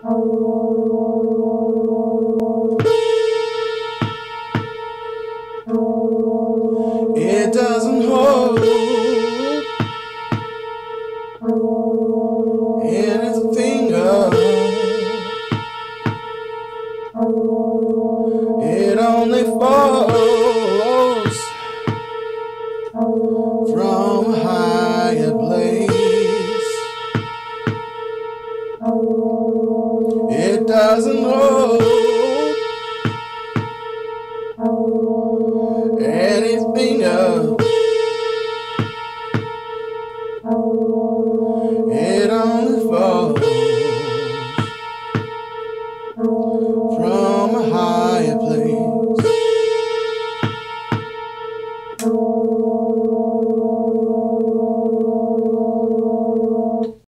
It doesn't hold anything up. It only falls from a higher place. It doesn't hold